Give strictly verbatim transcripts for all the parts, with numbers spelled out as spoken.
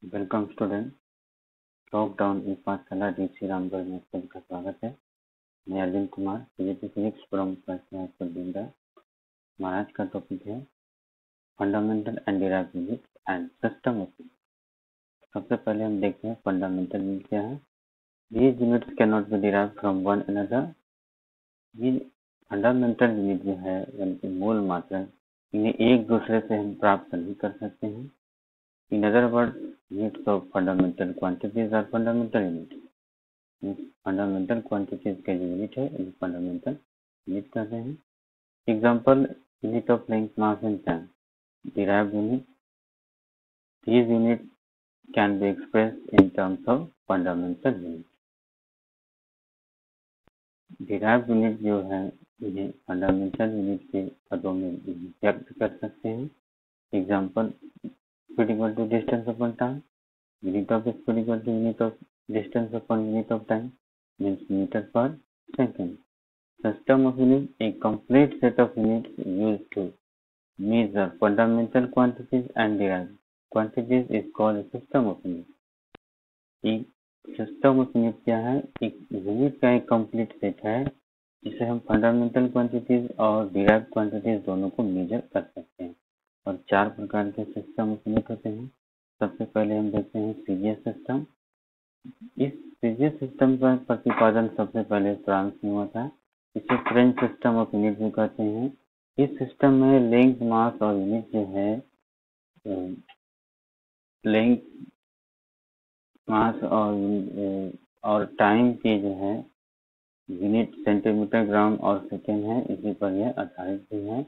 Welcome student. Lockdown ई पाठशाला D C Ramgarh में सबका स्वागत है। मैं Arjun Kumar PGT physics from Binda. हमारा आज का टॉपिक है fundamental and derived units and system of units. सबसे पहले हम देखते हैं फंडामेंटल यूनिट क्या है। These units can not be derived from one another. ये फंडामेंटल यूनिट जो है यानी मूल मात्रा, इन्हें एक दूसरे से हम प्राप्त नहीं कर सकते हैं। In other words, units of fundamental quantities are fundamental units. Fundamental quantities के जो unit है इन्हें fundamental unit कहते हैं। Example, unit of length, mass and time. Derived unit. These units can be expressed in terms of fundamental unit. Derived unit जो है इन्हें fundamental unit के पदों में व्यक्त कर सकते हैं। Example, speed equal to distance upon time. Unit of speed equal to unit of distance upon unit of time means meter per second. System of units, a complete set of units used to measure fundamental quantities and derived quantities is called a system of units. एक system of unit क्या है? एक unit का एक complete set है जिसे हम fundamental quantities और डिराइव्ड क्वांटिटीज दोनों को मेजर कर सकते हैं। और चार प्रकार के सिस्टम ऑफ यूनिट होते हैं। सबसे पहले हम देखते हैं सीजीएस सिस्टम। इस सीजीएस सिस्टम का प्रतिपादन सबसे पहले फ्रांस में हुआ था। इसे फ्रेंच सिस्टम ऑफ यूनिट भी कहते हैं। इस सिस्टम में लेंथ, मास और यूनिट जो है, लेंथ, मास और और टाइम के जो है यूनिट सेंटीमीटर, ग्राम और सेकेंड है। इसी पर यह आधारित भी है।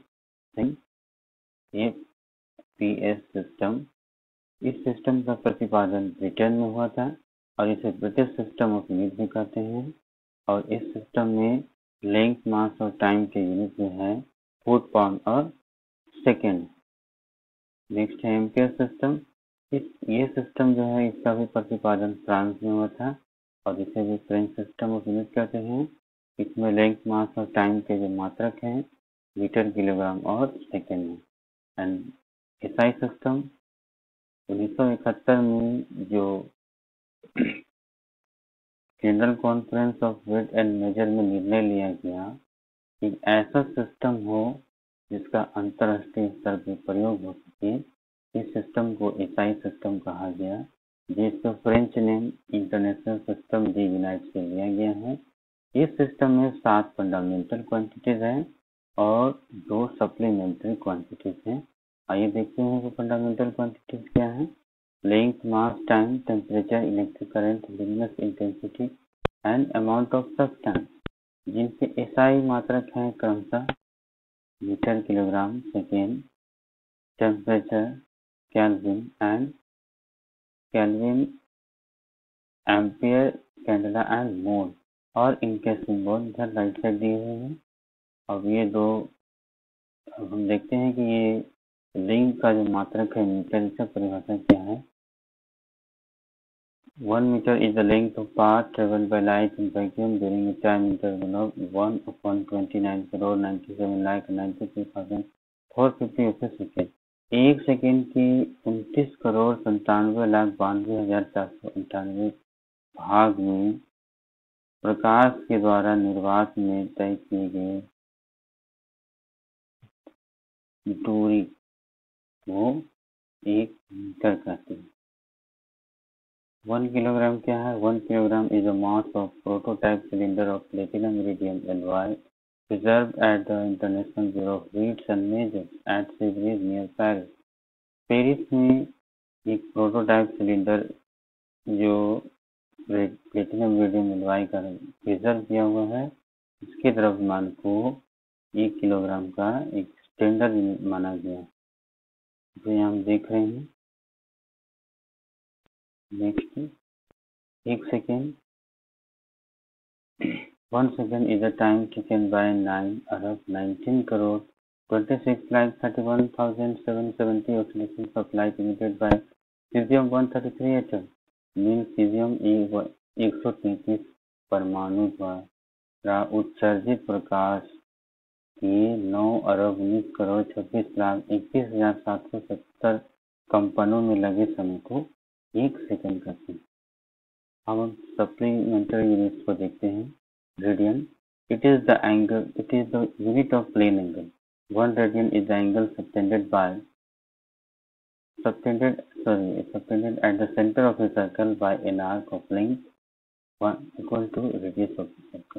एफपीएस सिस्टम, इस सिस्टम का प्रतिपादन ब्रिटेन में हुआ था और इसे ब्रिटिश सिस्टम ऑफ यूनिट भी कहते हैं। और इस सिस्टम में लेंथ, मास और टाइम के यूनिट जो है फुट, पाउंड और सेकेंड। नेक्स्ट है एम्पियर सिस्टम। इस ये सिस्टम जो है इसका भी प्रतिपादन फ्रांस में हुआ था और इसे भी फ्रेंच सिस्टम ऑफ यूनिट कहते हैं। इसमें लेंथ, मास और टाइम के जो मात्रक हैं मीटर, किलोग्राम और सेकेंड है। एंड एसआई सिस्टम, उन्नीस सौ इकहत्तर में जो general conference of weight and measure में निर्णय लिया गया कि ऐसा सिस्टम हो जिसका अंतरराष्ट्रीय स्तर पर प्रयोग हो सके, इस सिस्टम को एसआई सिस्टम कहा गया, जिसका फ्रेंच नेम इंटरनेशनल सिस्टम डी यूनाइट से लिया गया है। इस सिस्टम में सात फंडामेंटल क्वांटिटीज हैं और दो सप्लीमेंट्री क्वांटिटीज हैं। आइए देखते हैं कि फंडामेंटल क्वांटिटीज क्या है। Length, mass, time, temperature, electric current, luminous intensity and amount of substance, जिनके एसआई मात्रक हैं क्रमशः metre, kilogram, second, temperature, kelvin and kelvin, ampere, candela and mole. और इनके सिंबल इधर राइट साइड दिए हुए हैं। अब ये दो, अब हम देखते हैं कि ये लिंक का जो मात्रक है मीटर, इसका परिभाषा क्या है। One metre is the length of path traveled by light in vacuum during a time interval of one upon twenty-nine crore ninety-seven lakh ninety-three thousand four hundred fifty रुपये सेकेंड। एक सेकेंड की उनतीस करोड़ संतानवे लाख बानवे हजार चार सौ अंठानवे भाग में प्रकाश के द्वारा निर्वात में तय किए गए दूरी को एक मीटर कहते हैं। वन किलोग्राम क्या है? One kilogram is a mass of prototype cylinder of platinum iridium alloy preserved at the international bureau of reeds and measures at sea bridge near Paris. Paris में एक प्रोटोटाइप सिलेंडर जो platinum iridium alloy का preserve किया हुआ है, इसके द्रव्यमान को एक किलोग्राम का एक स्टैंडर्ड यूनिट माना गया, जो यहाँ हम देख रहे हैं। नेक्स्ट, एक second, one second is the time taken by nine अरब nineteen crore twenty six lakh thirty one thousand seven seventy oscillations of light emitted by caesium one thirty three atom. Mean caesium एक सौ तैंतीस परमाणु द्वारा उत्सर्जित प्रकाश के नौ अरब उन्नीस करोड़ छब्बीस लाख इक्कीस हजार सात सौ सत्तर कंपनों में लगे समय को एक सेकंड का समय। अब हम सप्लीमेंट्री यूनिट्स को देखते हैं। Radian, it is the angle, it is the unit of plane angle. One radian is the angle subtended by subtended sorry subtended at the center of a circle by an arc of length one equal to radius of the circle।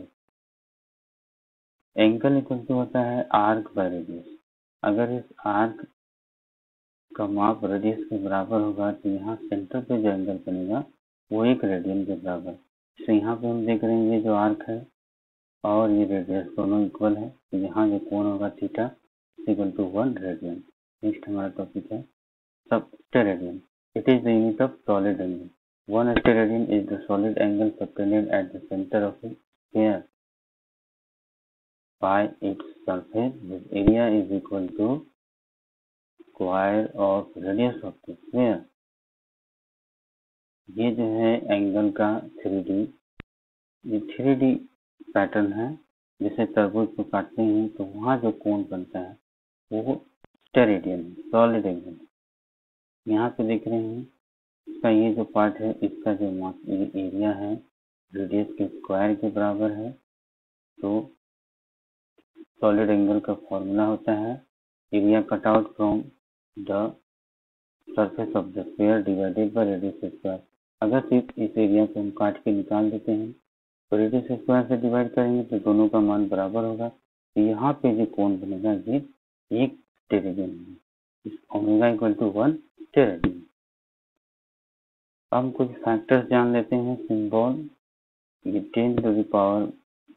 Angle equal to होता है arc by radius. अगर इस arc का माप radius के बराबर होगा तो यहाँ सेंटर पे जो एंगल बनेगा वो एक रेडियन के बराबर। तो यहाँ पे हम देख रहे हैं ये जो आर्क है और ये रेडियस दोनों इक्वल है, तो यहाँ जो कोण होगा theta equal to one radian. Next हमारा टॉपिक है सब steradian. It is the unit of solid angle. One steradian is the solid angle subtended at the center of a sphere by its surface whose area is equal to square of radius of the sphere। ये जो है angle का three D ये three D pattern है, जिसे तरबूज को काटते हैं तो वहाँ जो कोण बनता है वो स्टेरेडियन है, सॉलिड एंगल। यहाँ पे देख रहे हैं इसका ये जो पार्ट है इसका जो एरिया है रेडियस के स्क्वायर के बराबर है। तो सॉलिड एंगल का फॉर्मूला होता है area cut out from the surface of the sphere divided by radius square. अगर सिर्फ इस एरिया को हम काट के निकाल देते हैं तो रेडियस स्क्वायर से डिवाइड करेंगे तो दोनों का मान बराबर होगा। तो यहाँ पे जो कोण बनेगा ये एक स्टेरेडियन है, omega equal to one steradian. हम कुछ फैक्टर्स जान लेते हैं। सिंबल ये ten to the power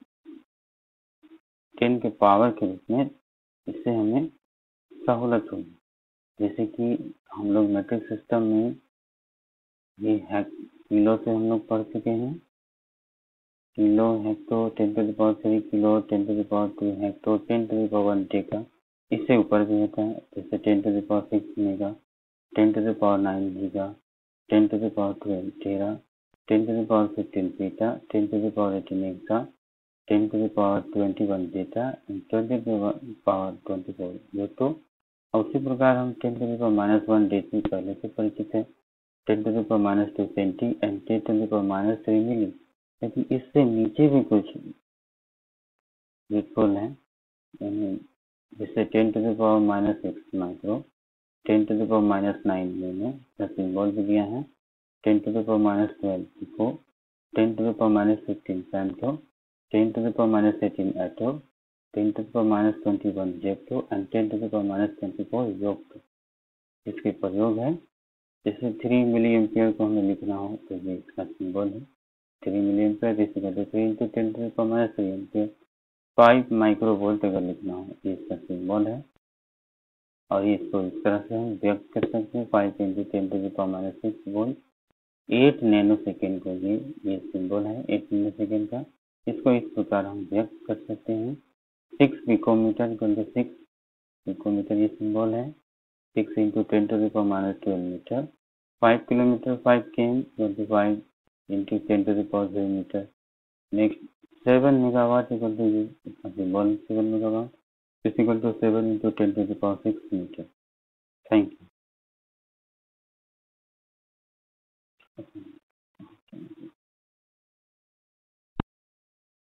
ten के पावर के रूप में, इससे हमें सहूलत होगी। जैसे कि हम लोग मैट्रिक सिस्टम में ये किलो से हम लोग पढ़ चुके हैं। Kilo hecto ten to the power three kilo ten to the power two hecto ten to the power one deca. इससे ऊपर भी होता है, जैसे ten to the power six mega, ten to the power nine giga, ten to the power twelve tera, ten to the power fifteen peta, ten to the power eighteen exa, ten to the power twenty one zetta, twenty to the power twenty four yotta. उसी प्रकार हम ten to the power minus one deci पहले से परिचित है, ten to the power minus two centi and ten to the power minus three milli. लेकिन इससे नीचे भी कुछ बिल्कुल है, जैसे ten to the power minus six micro, ten to the power minus nine मैंने सिंबल भी दिया है, ten to the power minus twelve pico, ten to the power minus fifteen femto, ten to the power minus eighteen atto, ten to the power minus twenty one zepto and ten to the power minus twenty four yocto. इसके प्रयोग है। जैसे three milli ampere को हमें लिखना हो तो ये इसका सिंबल है, three milli ampere is equal to three into ten to the power minus three ampere. Five micro volt अगर लिखना हो ये इसका सिंबल है, और इसको इस तरह से हम व्यक्त कर सकते हैं five into ten to the power minus six volt. Eight nano second को ये ये सिंबल है एट नैनो सेकेंड का। इसको इस प्रकार हम व्यक्त कर सकते हैं six picometre into six picometre ये सिंबल है, six into ten to the power minus twelve metre. Five kilometre five came twenty five into ten to the power zero metre. Next seven megawatt equal to ये इसका symbol seven megawatt equal to seven into ten to the power six metre. Thank you.